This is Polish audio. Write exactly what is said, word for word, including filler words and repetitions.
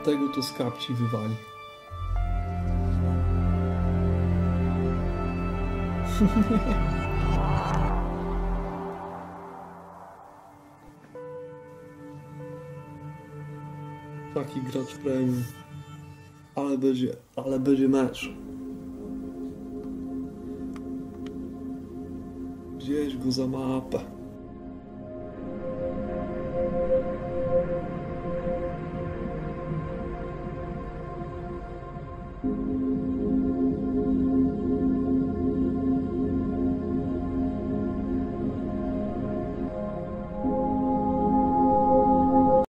Tego to z kapci wywali. Taki gracz premium. Ale będzie, ale będzie mecz. Gdzieś go za mapę.